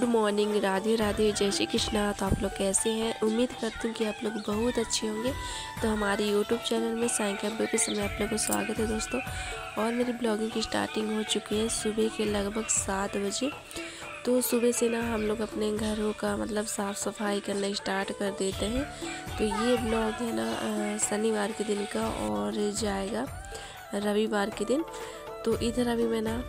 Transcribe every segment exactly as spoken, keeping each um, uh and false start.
Good morning, Radhe Radhe, जय श्री कृष्णा। तो आप लोग कैसे हैं? उम्मीद करती हूँ कि आप लोग बहुत अच्छे होंगे। तो हमारे यूट्यूब चैनल में साई कैंप पे समय आप लोगों को स्वागत है दोस्तों। और मेरी ब्लॉगिंग की स्टार्टिंग हो चुकी है सुबह के लगभग सात बजे। तो सुबह से ना हम लोग अपने घरों का मतलब साफ़ सफाई करना स्टार्ट कर देते हैं। तो ये ब्लॉग है ना शनिवार के दिन का और जाएगा रविवार के दिन। तो इधर अभी मैं ना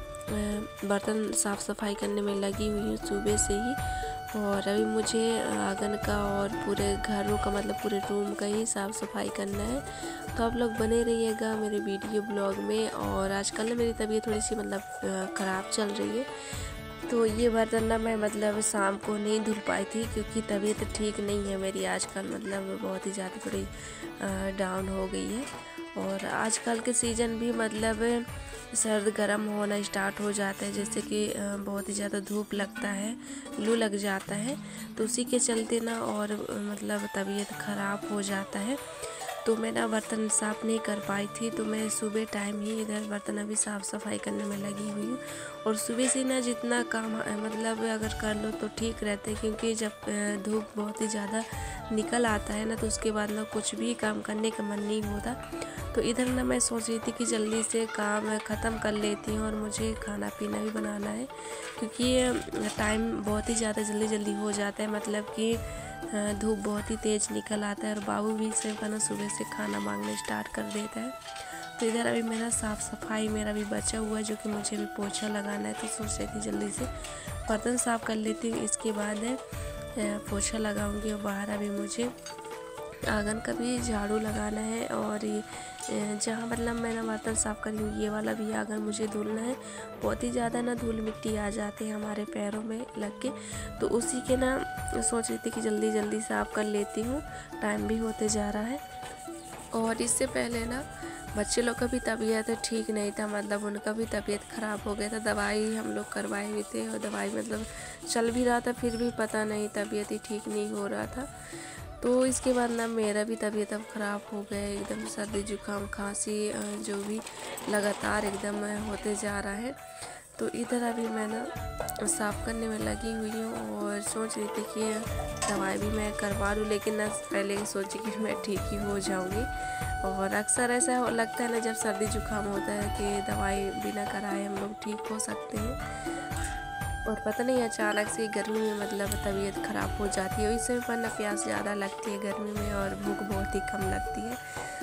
बर्तन साफ़ सफाई करने में लगी हुई हूँ सुबह से ही। और अभी मुझे आंगन का और पूरे घरों का मतलब पूरे रूम का ही साफ़ सफाई करना है। तो आप लोग बने रहिएगा मेरे वीडियो ब्लॉग में। और आजकल ना मेरी तबीयत थोड़ी सी मतलब ख़राब चल रही है। तो ये बर्तन ना मैं मतलब शाम को नहीं धुल पाई थी क्योंकि तबीयत ठीक नहीं है मेरी आजकल, मतलब बहुत ही ज़्यादा थोड़ी डाउन हो गई है। और आजकल के सीज़न भी मतलब सर्द गर्म होना स्टार्ट हो जाता है, जैसे कि बहुत ही ज़्यादा धूप लगता है, लू लग जाता है। तो उसी के चलते ना और मतलब तबीयत ख़राब हो जाता है। तो मैं ना बर्तन साफ़ नहीं कर पाई थी। तो मैं सुबह टाइम ही इधर बर्तन अभी साफ़ सफाई करने में लगी हुई हूँ। और सुबह से ना जितना काम मतलब अगर कर लो तो ठीक रहता है, क्योंकि जब धूप बहुत ही ज़्यादा निकल आता है ना तो उसके बाद ना कुछ भी काम करने का मन नहीं होता। तो इधर ना मैं सोच रही थी कि जल्दी से काम ख़त्म कर लेती हूँ और मुझे खाना पीना भी बनाना है, क्योंकि टाइम बहुत ही ज़्यादा जल्दी जल्दी हो जाता है, मतलब कि धूप बहुत ही तेज़ निकल आता है। और बाबू भी सब का ना सुबह से खाना मांगना स्टार्ट कर देता है। तो इधर अभी मेरा साफ़ सफाई मेरा भी बचा हुआ है, जो कि मुझे भी पोछा लगाना है। तो सोच रही थी जल्दी से बर्तन साफ़ कर लेती हूँ, इसके बाद पोछा लगाऊंगी। और बाहर अभी मुझे आंगन का भी झाड़ू लगाना है। और ये जहाँ मतलब मैं ना बर्तन साफ़ करी हूँ ये वाला भी आंगन मुझे धुलना है। बहुत ही ज़्यादा ना धूल मिट्टी आ जाती है हमारे पैरों में लग के। तो उसी के ना सोच रही थी कि जल्दी जल्दी साफ़ कर लेती हूँ, टाइम भी होते जा रहा है। और इससे पहले ना बच्चे लोग का भी तबीयत ठीक नहीं था, मतलब उनका भी तबीयत ख़राब हो गया था। दवाई हम लोग करवाए हुए थे और दवाई मतलब चल भी रहा था, फिर भी पता नहीं तबीयत ही ठीक नहीं हो रहा था। तो इसके बाद ना मेरा भी तबीयत अब ख़राब हो गया, एकदम सर्दी जुकाम खांसी जो भी लगातार एकदम होते जा रहा है। तो इधर अभी मैं ना साफ़ करने में लगी हुई हूँ और सोच रही थी कि दवाई भी मैं करवा लूँ, लेकिन ना पहले सोची कि मैं ठीक ही हो जाऊँगी। और अक्सर ऐसा लगता है ना जब सर्दी जुकाम होता है कि दवाई बिना कराए हम लोग ठीक हो सकते हैं। और पता नहीं अचानक से गर्मी में मतलब तबीयत ख़राब हो जाती है। इस समय पर ना प्यास ज़्यादा लगती है गर्मी में और भूख बहुत ही कम लगती है।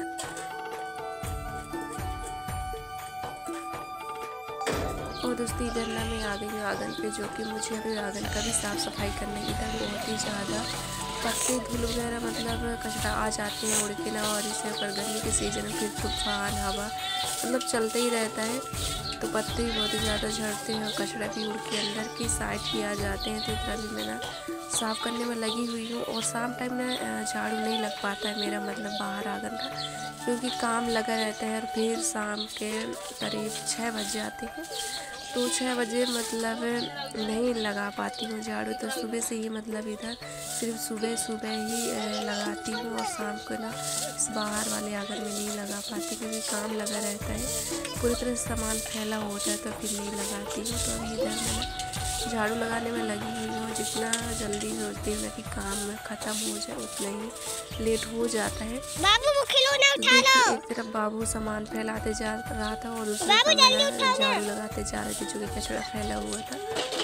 और दोस्तों इधर ना मैं आ गई हूँ आंगन पे, जो कि मुझे अभी आंगन का भी साफ़ सफाई करना है। इधर बहुत ही ज़्यादा पत्ते धूल वगैरह मतलब कचरा आ जाते हैं उड़ के ना। और इससे ऊपर गर्मी के सीज़न में फिर तूफान हवा मतलब चलता ही रहता है, तो पत्ते भी बहुत ही ज़्यादा झड़ते हैं और कचरा भी उड़ के अंदर की साइड भी आ जाते हैं। तो इतना भी मैं ना साफ़ करने में लगी हुई हूँ। और शाम टाइम ना झाड़ू नहीं लग पाता है मेरा, मतलब बाहर आंगन का, क्योंकि काम लगा रहता है। और फिर शाम के करीब छः बज जाते हैं, तो छः बजे मतलब नहीं लगा पाती हूँ झाड़ू। तो सुबह से ही मतलब इधर सिर्फ सुबह सुबह ही लगाती हूँ और शाम को ना इस बाहर वाले आंगन में नहीं लगा पाती, क्योंकि काम लगा रहता है, पूरी तरह से सामान फैला होता है, तो फिर नहीं लगाती हूँ। तो अभी इधर मैं झाड़ू लगाने में लगी हुई हूँ। जितना जल्दी सोचती हूँ ना कि काम ख़त्म हो जाए उतना ही लेट हो जाता है। बाबू वो खिलौना उठा लो। एक तरफ बाबू सामान फैलाते जा रहा था और दूसरी तरफ मैं झाड़ू लगाते जा रहे थे, जो कि कचरा फैला हुआ था।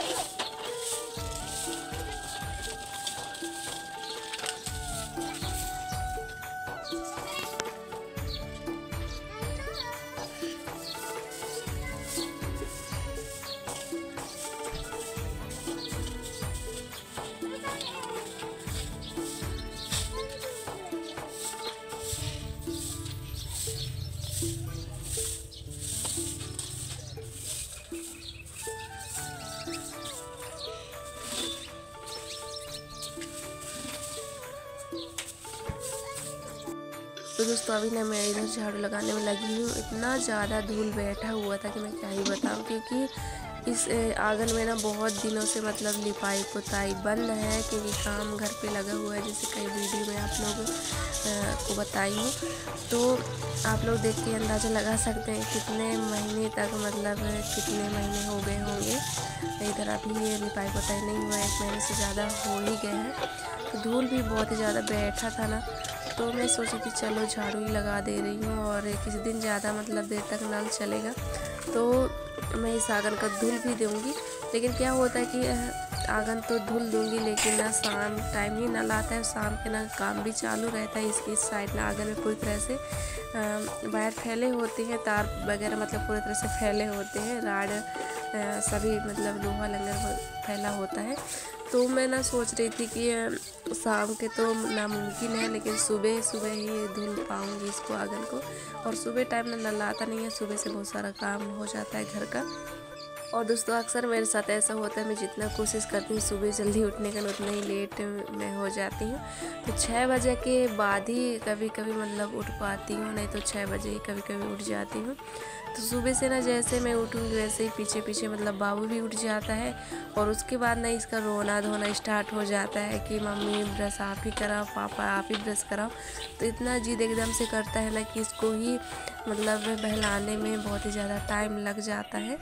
तो दोस्तों अभी ना मैं इधर झाड़ू लगाने में लगी हूँ। इतना ज़्यादा धूल बैठा हुआ था कि मैं क्या ही बताऊँ, क्योंकि इस आंगन में ना बहुत दिनों से मतलब लिपाई पुताई बंद है, क्योंकि काम घर पे लगा हुआ है, जैसे कई वीडियो में आप लोग को बताई हूँ। तो आप लोग देख के अंदाज़ा लगा सकते हैं कितने महीने तक मतलब कितने महीने हो गए होंगे। इधर अभी ये लिपाई पुताई नहीं हुआ, एक महीने से ज़्यादा हो ही गया है। तो धूल भी बहुत ही ज़्यादा बैठा था ना, तो मैं सोची कि चलो झाड़ू ही लगा दे रही हूँ, और किसी दिन ज़्यादा मतलब देर तक नल चलेगा तो मैं इस आंगन का धुल भी दूँगी। लेकिन क्या होता है कि आंगन तो धुल दूँगी, लेकिन ना शाम टाइम ही नल आता है, शाम के ना काम भी चालू रहता है। इस इस साइड ना आंगन में पूरी तरह से वायर फैले होते हैं, तार वगैरह मतलब पूरी तरह से फैले होते हैं, राड सभी मतलब लोहा लंगर फैला होता है। तो मैं ना सोच रही थी कि शाम के तो नामुमकिन है, लेकिन सुबह सुबह ही धुल पाऊँगी इसको आंगन को। और सुबह टाइम ना नल आता नहीं है, सुबह से बहुत सारा काम हो जाता है घर का। और दोस्तों अक्सर मेरे साथ ऐसा होता है, मैं जितना कोशिश करती हूँ सुबह जल्दी उठने का, उतना ही लेट मैं हो जाती हूँ। तो छः बजे के बाद ही कभी कभी मतलब उठ पाती हूँ, नहीं तो छः बजे ही कभी कभी उठ जाती हूँ। तो सुबह से ना जैसे मैं उठूँगी वैसे ही पीछे पीछे मतलब बाबू भी उठ जाता है, और उसके बाद ना इसका रोना धोना स्टार्ट हो जाता है कि मम्मी ब्रश आप ही कराओ, पापा आप ही ब्रश कराओ। तो इतना जिद एकदम से करता है ना कि इसको ही मतलब बहलाने में बहुत ही ज़्यादा टाइम लग जाता है।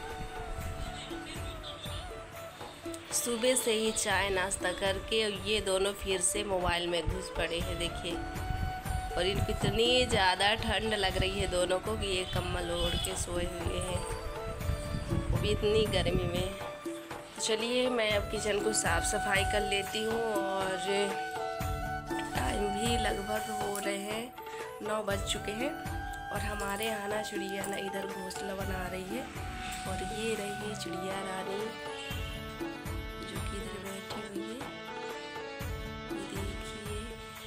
सुबह से ही चाय नाश्ता करके ये दोनों फिर से मोबाइल में घुस पड़े हैं, देखिए। और इनको इतनी ज़्यादा ठंड लग रही है दोनों को कि ये कम्बल ओढ़ के सोए हुए हैं, वो भी इतनी गर्मी में। चलिए मैं अब किचन को साफ़ सफाई कर लेती हूँ, और टाइम भी लगभग हो रहे हैं, नौ बज चुके हैं। और हमारे यहाँ ना चिड़िया ना इधर घोंसला बना रही है, और ये रही चिड़िया रानी जो कि इधर बैठी हुई है, देखिए।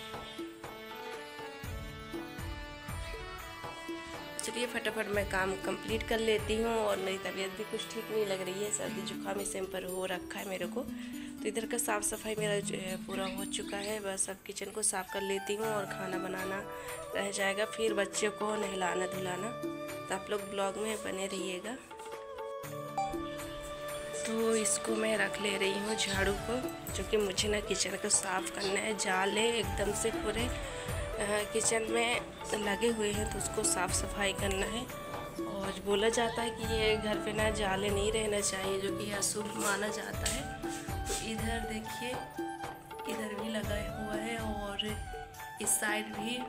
चलिए फटाफट मैं काम कंप्लीट कर लेती हूँ, और मेरी तबीयत भी कुछ ठीक नहीं लग रही है, सर्दी जुकाम इस पर हो रखा है मेरे को। तो इधर का साफ़ सफाई मेरा पूरा हो चुका है, बस अब किचन को साफ़ कर लेती हूँ और खाना बनाना रह जाएगा, फिर बच्चे को नहलाना धुलाना। तो आप लोग ब्लॉग में बने रहिएगा। तो इसको मैं रख ले रही हूँ झाड़ू को, जो कि मुझे ना किचन को साफ़ करना है। जाले एकदम से पूरे किचन में लगे हुए हैं, तो उसको साफ़ सफाई करना है। और बोला जाता है कि ये घर पे ना जाले नहीं रहना चाहिए, जो कि अशुभ माना जाता है। तो इधर देखिए, इधर भी लगा हुआ है, और इस साइड भी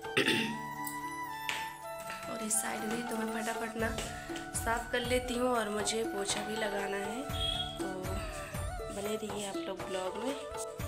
और इस साइड भी। तो मैं फटाफट ना साफ़ कर लेती हूँ, और मुझे पोछा भी लगाना है। तो बने रहिए आप लोग ब्लॉग में।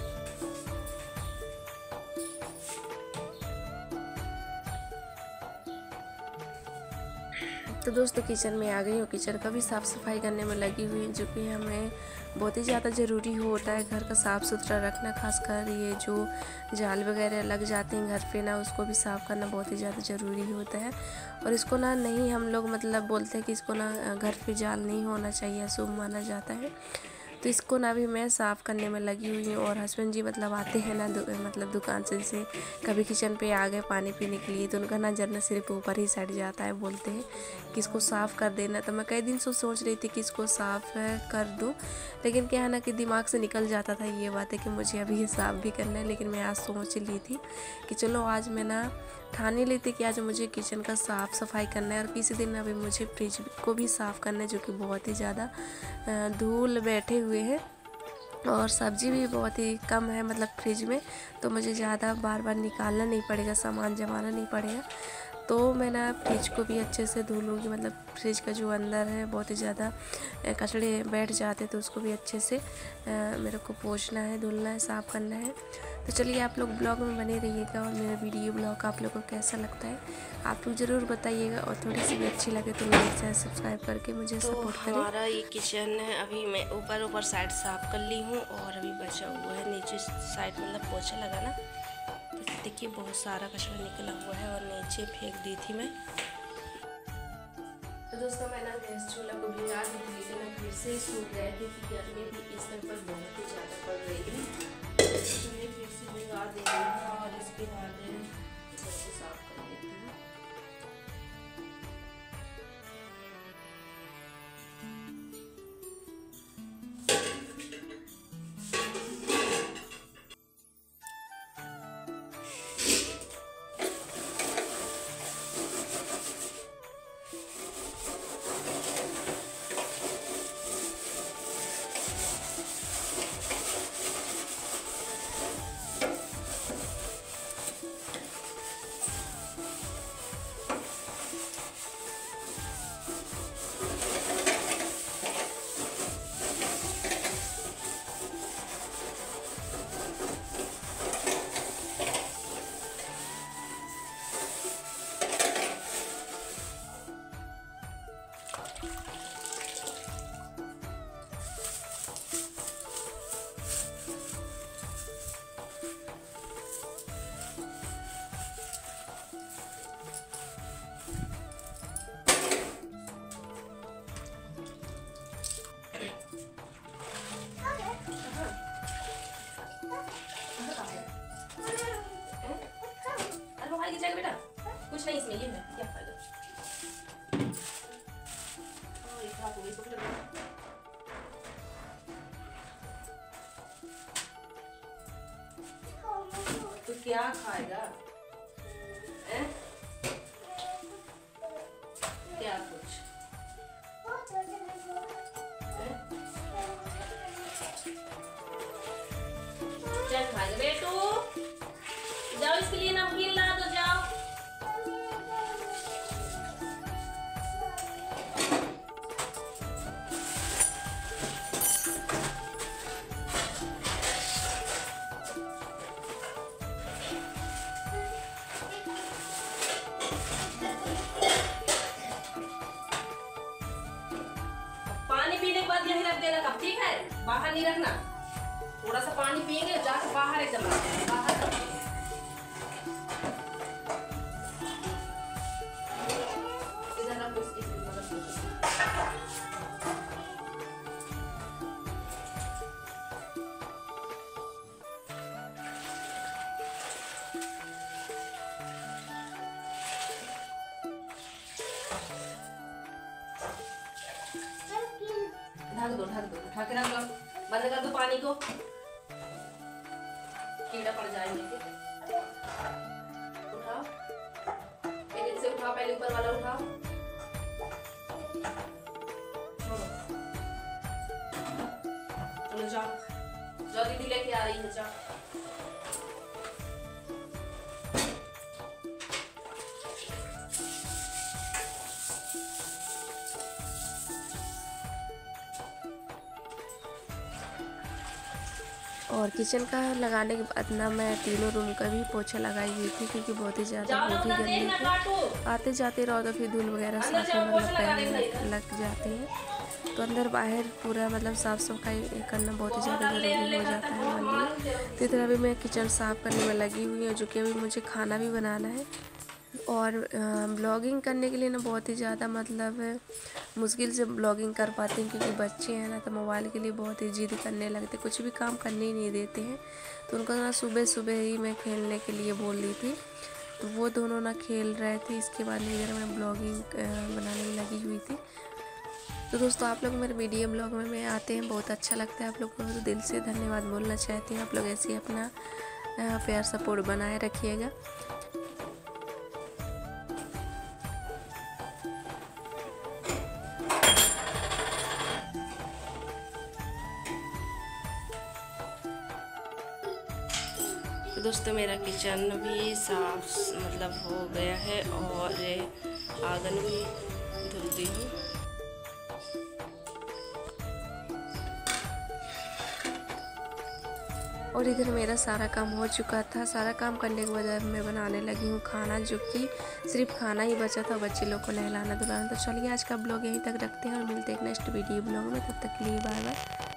तो दोस्तों किचन में आ गई हूँ, किचन का भी साफ़ सफाई करने में लगी हुई, जो कि हमें बहुत ही ज़्यादा ज़रूरी होता है घर का साफ़ सुथरा रखना। खासकर ये जो जाल वगैरह लग जाते हैं घर पे ना, उसको भी साफ़ करना बहुत ही ज़्यादा ज़रूरी होता है। और इसको ना नहीं हम लोग मतलब बोलते हैं कि इसको ना घर पे जाल नहीं होना चाहिए, अशुभ माना जाता है। तो इसको ना भी मैं साफ़ करने में लगी हुई हूँ। और हस्बैंड जी मतलब आते हैं ना दु, मतलब दुकान से, जैसे कभी किचन पे आ गए पानी पीने के लिए, तो उनका ना जरना सिर्फ ऊपर ही सट जाता है, बोलते हैं कि इसको साफ़ कर देना। तो मैं कई दिन से सोच रही थी कि इसको साफ़ कर दूँ, लेकिन क्या है ना कि दिमाग से निकल जाता था ये बात है कि मुझे अभी ये साफ़ भी करना है। लेकिन मैं आज सोच ली थी कि चलो आज मैं ना ठान ली थी कि आज मुझे किचन का साफ़ सफाई करना है, और किसी दिन अभी मुझे फ्रिज को भी साफ़ करना है, जो कि बहुत ही ज़्यादा धूल बैठे हुए हैं, और सब्ज़ी भी बहुत ही कम है मतलब फ्रिज में। तो मुझे ज़्यादा बार बार निकालना नहीं पड़ेगा, सामान जमाना नहीं पड़ेगा। तो मैं ना फ्रिज को भी अच्छे से धो लूँगी, मतलब फ्रिज का जो अंदर है बहुत ही ज़्यादा कचड़े बैठ जाते, तो उसको भी अच्छे से मेरे को पोंछना है, धुलना है, साफ़ करना है। तो चलिए आप लोग ब्लॉग में बने रहिएगा, और मेरा वीडियो ब्लॉग आप लोग को कैसा लगता है आप लोग ज़रूर बताइएगा, और थोड़ी सी भी अच्छी लगे तो मेरे चैनल सब्सक्राइब करके मुझे तो सपोर्ट करें। हमारा ये किचन है, अभी मैं ऊपर ऊपर साइड साफ़ कर ली हूँ, और अभी बचा हुआ है नीचे साइड मतलब पोछा लगाना। तो देखिए बहुत सारा कचरा निकला हुआ है, और नीचे फेंक दी थी मैं। तो दोस्तों मैं ना गैस चूल्हा को भिगा दी थी, लेकिन फिर से सूख गए थे कि गर्मी भी इस समय पर बहुत ही ज़्यादा पड़ रही है। तो मैं फिर से भिगा दे रही हूँ, और इसके बाद इसे साफ कर लेती हूँ। खाएगी जाएगा बेटा? कुछ नहीं इसमें, ये है क्या खाएगा? तो क्या खाएगा? ए? क्या कुछ? चल खाएगा बेटू, जाओ इसके लिए नमकीन ला दो, जाओ। पानी पीने के बाद यहीं रख देना कब, ठीक है? बाहर नहीं रखना। थोड़ा सा पानी पिएंगे जाकर बाहर एकदम बाहर रख देंगे। इधर रखो इसकी मदद से। ढक दो ढक दो ढक रख दो, बंद कर दो पानी को, कीड़ा पड़ जाएंगे। उठाओ, एक से उठाओ, पहले ऊपर वाला उठाओ। चलो जाओ जाओ, दीदी लेके आ रही है, जाओ। और किचन का लगाने के बाद ना मैं तीनों रूम का भी पोछा लगाई हुई थी, क्योंकि बहुत ही ज़्यादा बहुत ही गंदी थी। आते जाते रहो तो फिर धूल वगैरह साफ मतलब पैर लग जाते हैं, तो अंदर बाहर पूरा मतलब साफ़ सफाई करना बहुत ही ज़्यादा ज़रूरी हो जाता है हमारे लिए। तो इतना अभी मैं किचन साफ़ करने में लगी हुई हूँ, जो कि अभी मुझे खाना भी बनाना है। और ब्लॉगिंग करने के लिए ना बहुत ही ज़्यादा मतलब मुश्किल से ब्लॉगिंग कर पाते हैं, क्योंकि बच्चे हैं ना तो मोबाइल के लिए बहुत ही जिद करने लगते, कुछ भी काम करने ही नहीं देते हैं। तो उनको ना सुबह सुबह ही मैं खेलने के लिए बोल रही थी, तो वो दोनों ना खेल रहे थे। इसके बाद इधर मैं ब्लॉगिंग बनाने में लगी हुई थी। तो दोस्तों आप लोग मेरे वीडियो ब्लॉग में मैं आते हैं, बहुत अच्छा लगता है। आप लोग को तो दिल से धन्यवाद बोलना चाहती हूँ। आप लोग ऐसे ही अपना प्यार सपोर्ट बनाए रखिएगा। दोस्तों मेरा किचन भी साफ मतलब हो गया है और आंगन भी धुल दी हूँ। और इधर मेरा सारा काम हो चुका था। सारा काम करने के बाद मैं बनाने लगी हूँ खाना, जो कि सिर्फ खाना ही बचा था, बच्चे लोग को नहलाना धुलाना। तो चलिए आज का ब्लॉग यहीं तक रखते हैं और मिलते हैं एक नेक्स्ट वीडियो ब्लॉग में। तब तक के लिए बाय बाय।